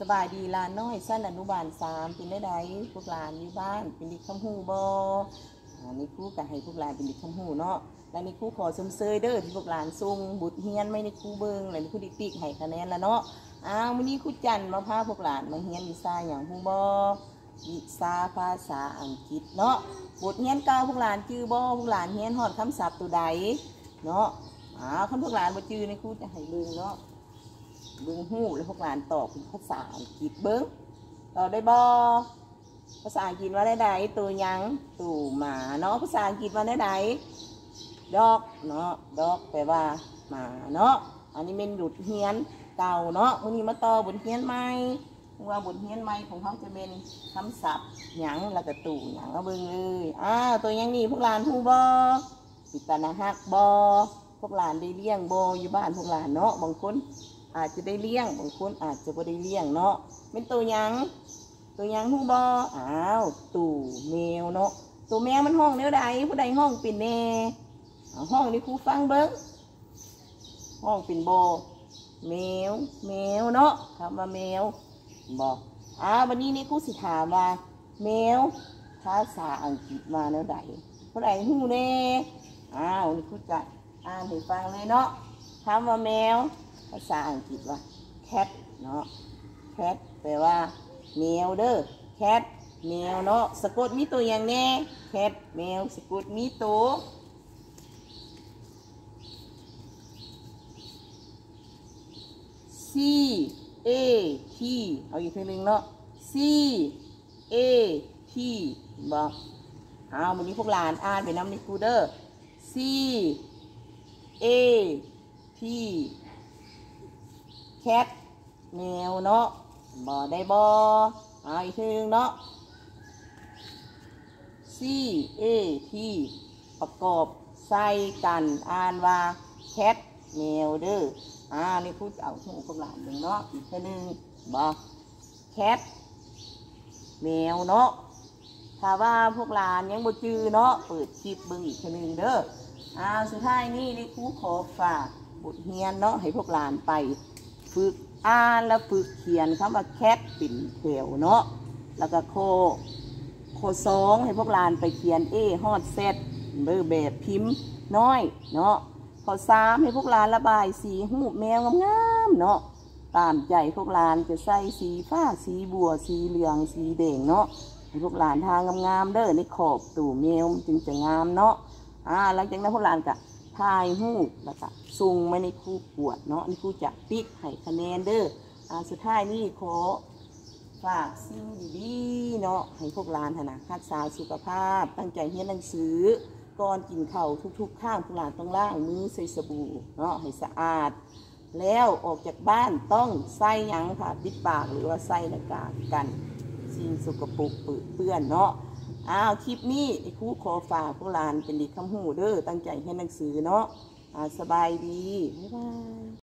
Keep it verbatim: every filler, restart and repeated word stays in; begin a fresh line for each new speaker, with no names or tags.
บายดีลานน้อยสั้นอนุบาลสามเป็นได้ใดพวกหลานอยู่บ้านเป็นเด็กคำหูบออันนี้ครูก็ให้พวกหลานเป็นเด็กคำหูเนาะแล้วนี่ครูขอสมเสยเด้อที่พวกหลานส่งบุตรเฮียนไม่ในครูเบิ้งแล้วนี่ครูดิติ๊กให้คะแนนแล้วเนาะอ้าววันนี้ครูจันมาพาพวกหลานมาเฮียนวิชาอย่างหูบอวิชาภาษาอังกฤษเนาะบทเฮียนเก่าพวกหลานจื้อบอพวกหลานเฮียนหอดคำศัพท์ตัวใดเนาะอ้าวคันพวกหลานบ่จื้อในครูจะให้เบิ้งเนาะเบิ้งหูแล้วพวกหลานตอบเป็นภาษาอังกฤษเบิ้งตอบได้บอภาษาอังกฤษว่าได้ใดตัวยังตู่หมาเนาะภาษาอังกฤษว่าได้ใดดอกเนาะดอกแปลว่าหมาเนาะอันนี้เป็นบทเรียนเก่าเนาะวันนี้มาต่อบทเรียนใหม่ว่าบทเรียนใหม่ของเขาจะเป็นคำศัพท์หยังแล้วก็ตู่หยังเอาเบิ้งเลยอ้าตัวยังนี่พวกหลานฮู้บ่ปิตานาฮักบ่พวกหลานได้เลี้ยงบ่อยู่บ้านพวกหลานเนาะบางคนอาจจะได้เลี้ยงบางคนอาจจะไม่ได้เลี้ยงเนาะเป็นตัวยังตัวยังฮู้บ่อ้าวตู่แมวเนาะตัวแมวมันห้องแนวใดผู้ใดห้องเป็นแน่ห้องนี่ครูฟังเบิ้งห้องเป็นบ่แมวแมวเนาะคำว่าแมวบอกอ้าววันนี้นี่ครูสิถามว่าแมวภาษาอังกฤษมาแนวใดผู้ใดฮู้แน่อ้าวนี่ครูจะอ่านให้ฟังเลยเนาะคำว่าแมวภาษาอังกฤษว่า cat เนาะ cat แปลว่าแมวเด้อ cat แมวเนาะสะกดมีตัวอย่างแน่ cat แมวสะกดมีตัว c a t เอาอีกทีหนึ่งเนาะ c a t บอกเอาวันนี้พวกหลานอ่านไปน้ำในคูเดอร์ c a t cat แมวเนาะบอได้บอเอาอีกทีนึงเนาะ c a t ประกอบใส่กันอ่านว่า cat แมวเด้ออ่านี่พูดเอาหูพวกหลานหนึ่งเนาะอีกทีนึงบอ cat แมวเนาะถ้าว่าพวกหลานยังบ่จือเนาะเปิดคลิปเบิ่งอีกทีนึงเด้ออ่าสุดท้ายนี่นี่ครูขอฝากบทเรียนเนาะให้พวกหลานไปฝึกอ่านแล้วฝึกเขียนคำว่าแคทปิ่นแถวเนาะแล้วก็โคโคสองให้พวกหลานไปเขียนเอฮอดเซตเบอร์แบบพิมพ์น้อยเนาะข้อสามให้พวกหลานระบายสีหูแมวงามๆเนาะตามใจพวกหลานจะใส่สีฟ้าสีบัวสีเหลืองสีแดงเนาะให้พวกหลานทางงามๆเด้อในขอบตู่แมวจึงจะงามเนาะอ่าหลังจากนั้นพวกหลานก็ถ่ายรูปแล้วก็ส่งมาในครูปวดเนาะนี่ครูจะติ๊กให้คะแนนเด้ออ่าสุดท้ายนี่ขอฝากสิ่งดีๆเนาะให้พวกหลานนะรักษาสุขภาพตั้งใจเรียนหนังสือก่อนกินข้าวทุกๆข้างพวกหลานต้องล้างมือใส่สบู่เนาะให้สะอาดแล้วออกจากบ้านต้องใส่ยังค่ะปิดปากหรือว่าใส่หน้ากากกันสิ่งสกปรกเปื้อนเนาะอ้าวคลิปนี้ครูขอฝากพวกหลานเป็นเด็กคำหูเด้อตั้งใจเรียนหนังสือเนาะอ่าสบายดีบ๊ายบาย